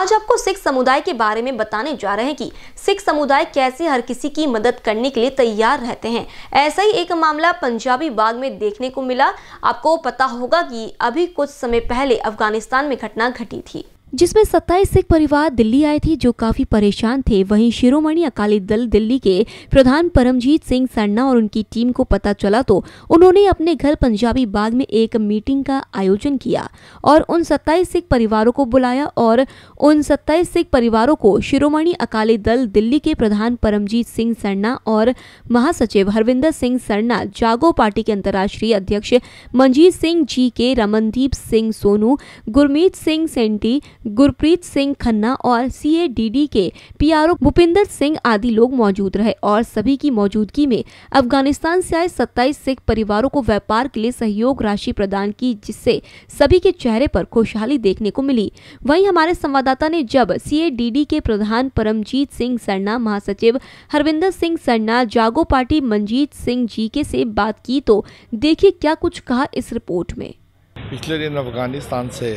आज आपको सिख समुदाय के बारे में बताने जा रहे हैं कि सिख समुदाय कैसे हर किसी की मदद करने के लिए तैयार रहते हैं। ऐसा ही एक मामला पंजाबी बाग में देखने को मिला। आपको पता होगा कि अभी कुछ समय पहले अफगानिस्तान में घटना घटी थी, जिसमें 27 सिख परिवार दिल्ली आए थे जो काफी परेशान थे। वहीं शिरोमणि अकाली दल दिल्ली के प्रधान परमजीत सिंह सरना और उनकी टीम को पता चला तो उन्होंने अपने घर पंजाबी बाग में एक मीटिंग का आयोजन किया और उन 27 सिख परिवारों को बुलाया और उन 27 सिख परिवारों को शिरोमणि अकाली दल दिल्ली के प्रधान परमजीत सिंह सरना और महासचिव हरविंदर सिंह सरना, जागो पार्टी के अंतर्राष्ट्रीय अध्यक्ष मंजीत सिंह जी के, रमनदीप सिंह सोनू, गुरमीत सिंह सेंटी, गुरप्रीत सिंह खन्ना और CADD के PRO भूपिंदर सिंह आदि लोग मौजूद रहे और सभी की मौजूदगी में अफगानिस्तान से आए 27 सिख परिवारों को व्यापार के लिए सहयोग राशि प्रदान की, जिससे सभी के चेहरे पर खुशहाली देखने को मिली। वहीं हमारे संवाददाता ने जब CADD के प्रधान परमजीत सिंह सरना, महासचिव हरविंदर सिंह सरना, जागो पार्टी मंजीत सिंह जी के से बात की तो देखिए क्या कुछ कहा इस रिपोर्ट में। पिछले दिन अफगानिस्तान से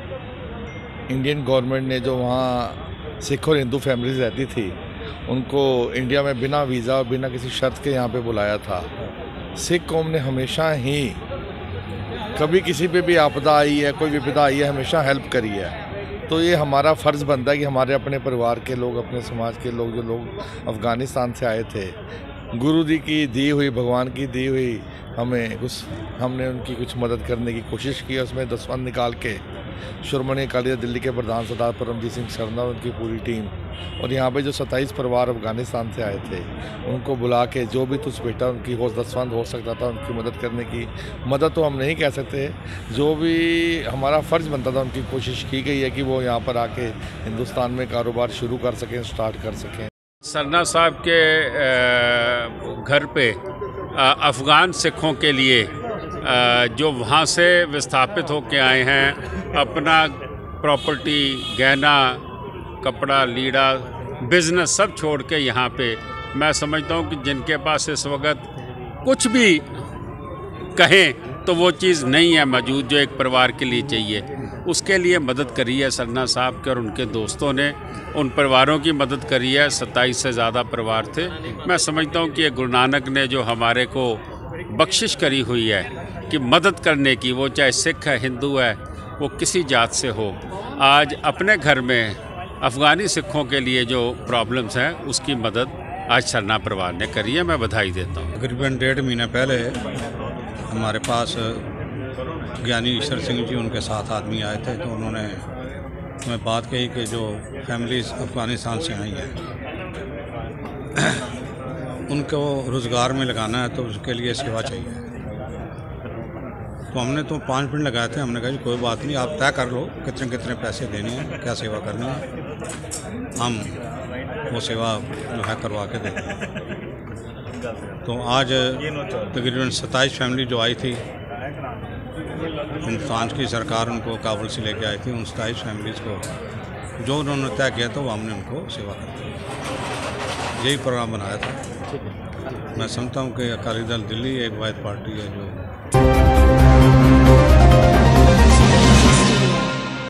इंडियन गवर्नमेंट ने जो वहाँ सिख और हिंदू फैमिलीज रहती थी उनको इंडिया में बिना वीज़ा और बिना किसी शर्त के यहाँ पे बुलाया था। सिख कौम ने हमेशा ही कभी किसी पे भी आपदा आई है, कोई विपदा आई है, हमेशा हेल्प करी है। तो ये हमारा फ़र्ज़ बनता है कि हमारे अपने परिवार के लोग, अपने समाज के लोग, जो लोग अफ़गानिस्तान से आए थे, गुरु जी की दी हुई, भगवान की दी हुई हमने उनकी कुछ मदद करने की कोशिश की। उसमें दसवंध निकाल के शिरोमणि अकाली दल दिल्ली के प्रधान सरदार परमजीत सिंह सरना और उनकी पूरी टीम और यहाँ पे जो 27 परिवार अफगानिस्तान से आए थे उनको बुला के जो भी तुझ बेटा उनकी दसवंध हो सकता था उनकी मदद करने की, मदद तो हम नहीं कह सकते, जो भी हमारा फ़र्ज़ बनता था उनकी कोशिश की गई है कि वो यहाँ पर आके हिंदुस्तान में कारोबार शुरू कर सकें, स्टार्ट कर सकें। सरना साहब के घर पे अफ़गान सिखों के लिए जो वहाँ से विस्थापित होकर आए हैं, अपना प्रॉपर्टी, गहना, कपड़ा, लीड़ा, बिज़नेस सब छोड़ के यहाँ पे, मैं समझता हूँ कि जिनके पास इस वक्त कुछ भी कहें तो वो चीज़ नहीं है मौजूद जो एक परिवार के लिए चाहिए, उसके लिए मदद करी है सरना साहब के और उनके दोस्तों ने। उन परिवारों की मदद करी है। 27 से ज़्यादा परिवार थे। मैं समझता हूँ कि ये गुरु नानक ने जो हमारे को बख्शिश करी हुई है कि मदद करने की, वो चाहे सिख है, हिंदू है, वो किसी जात से हो, आज अपने घर में अफ़गानी सिखों के लिए जो प्रॉब्लम्स हैं उसकी मदद आज सरना परिवार ने करी है। मैं बधाई देता हूँ। तकरीबन 1.5 महीने पहले हमारे पास ज्ञानी ईश्वर सिंह जी, उनके साथ आदमी आए थे, तो उन्होंने हमें बात कही कि जो फैमिलीज़ अफ़गानिस्तान से आई हैं उनको रोज़गार में लगाना है तो उसके लिए सेवा चाहिए। तो हमने तो 5 मिनट लगाए थे। हमने कहा जी कोई बात नहीं, आप तय कर लो कितने कितने पैसे देने हैं, क्या सेवा करनी है, हम वो सेवा जो है करवा के देते हैं। तो आज तकरीबन 27 फैमिली जो आई थी, हिंदुस्तान की सरकार उनको काबुल से लेके आई थी, उन 27 फैमिलीज़ को जो उन्होंने तय किया था वो हमने उनको सेवा कर दी। यही प्रोग्राम बनाया था। मैं समझता हूँ कि अकाली दल दिल्ली एक वाहिद पार्टी है जो